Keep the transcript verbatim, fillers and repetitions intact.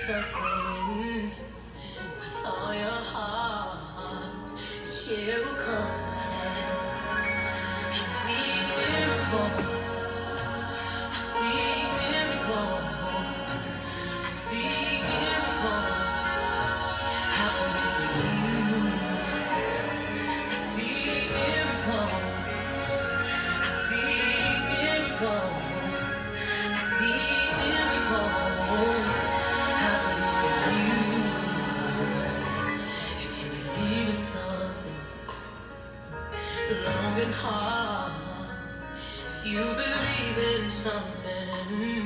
something with all your heart, it will come to pass. I see miracles, I see miracles, I see miracles happening for you. I see miracles, I see miracles, I see miracles happening for you. If you believe in something long and hard, if you believe in something